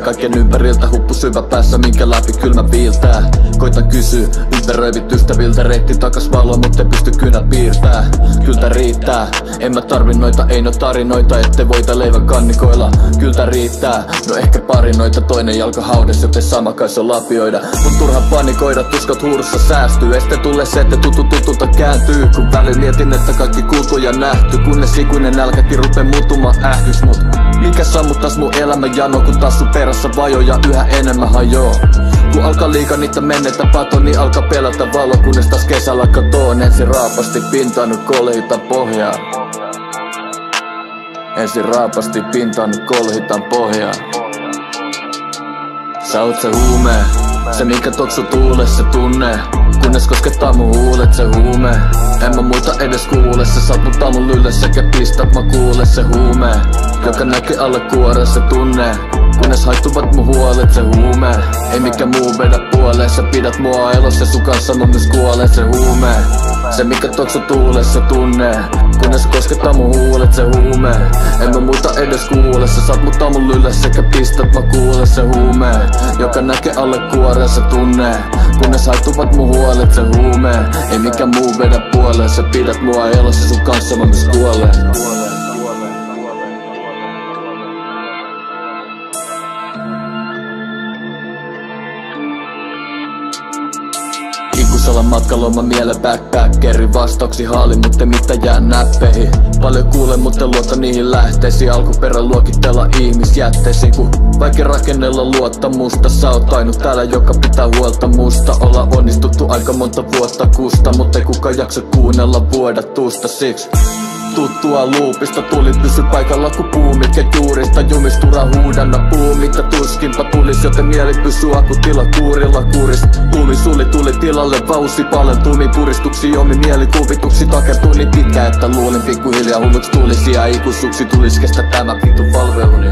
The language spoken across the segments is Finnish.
kaiken ympäriltä, huppu syvä päässä, minkä läpi kylmä viiltää. Koitan kysyä ympäröivit ystäviltä, reitti takas valoa, mut en pysty kynät piirtää. Kyllä riittää, en mä tarvi noita, ei no tarinoita, ette voita leivän kannikoilla. Kyllä riittää, no ehkä pari noita, toinen jalka haudes, joten sama kai se on lapioida. Mut turha panikoida, tuskat huurussa säästyy, este tulee se, että tutulta kääntyy. Kun välillä mietin, että kaikki kuultu ja nähty, kunnes ikuinen nälkäkin rupee muuttumaan ähkys. Mut mikä sammuttas mun elämän jano, kun taas sun perässä vajoja yhä enemmän hajoo. Kun alkaa liikaa niitä menneitä pato, niin alkaa pelätä valo, kunnes taas kesällä katoon. Ensin raapasti pintaan, nyt kolhitan pohjaa. Ensin raapasti pintaan, nyt kolhitan pohjaa. Sä oot se huume, se minkä toksu tuulessa tunne. Kunnes koskettaa mun huulet, se huume. En mä muita edes kuule, sä saat mut aamun lylle sekä pistät mä kuule, se huume. Joka näkee alle kuoren, se tunne. Kunnes haittuvat mun huolet, se huume. Ei mikä muu vedä puoleen, sä pidät mua elossa, sun kanssa mä myös kuolen, se huume. Se mikä toksu tuulessa tunne. Kunnes koskettaa mun huulet, se huume. En mä muita edes kuule, sä saat mut aamun lylle sekä pistät mä kuule, se huume. Joka näkee alle kuoren, se tunne. Kunnes haittuvat mun huolet, se huume. Ei mikä muu vedä puoleen, sä pidät mua elossa, sun kanssa mä myös kuolen. Ikuisella matkalla oma mielen backpackeri, vastauksi haali, mutta mitä jää näppeihin. Paljon kuulen, mutta luota niihin lähteisiin. Alkuperä luokitella ihmisjätteisiin, kun vaikea rakennella luottamusta. Sä oot ainut täällä, joka pitää huolta musta. Olla onnistuttu aika monta vuotta kusta, mutta ei kukaan jaksa kuunnella vuodatusta. Siksi tuttua luupista tuli pysy paikalla ku puu, mitkä juurista jumistura huudanna puu, mitä tuskinpa tulis, joten mieli pysyy akutila kuurilla kuuris. Tuumi suli tuli tilalle vausi palentumi, puristuksi omi mielikuvituksi takertuu niin pitkä, että luulin pikkuhiljaa hulluks tulisi ja ikuisuuksi tulis kestä tämä vittu palveluni.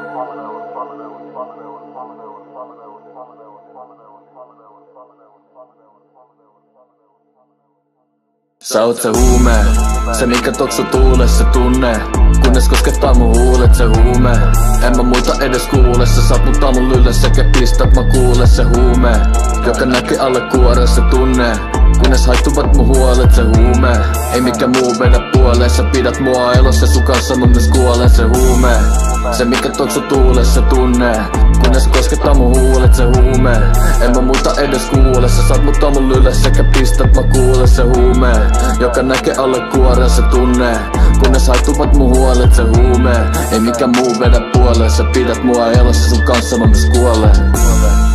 Sä oot se huume, se minkä toksu tuulessa tunne. Kunnes koskettaa mun huulet, se huume. En mä muita edes kuule, sä saat mut aamun lylle sekä pistät mä kuule, se huume. Joka näkee alle kuoren, se tunne. Kunnes haittuvat mun huolet, se huume. Ei mikä muu vedä puoleen, sä pidät mua elossa, sun kanssa mä myös kuolen, se huume. Se mikä toksu tuulessa tunne. Kunnes koskettaa mun huulet, se huume. En mä muita edes kuule, sä saat mut aamun lylle sekä pistät mä kuule, se huume. Joka näkee alle kuoren, se tunne. Kunnes haittuvat mun huolet, se huume. Ei mikä muu vedä puoleen, sä pidät mua elossa, sun kanssa mä myös kuolen.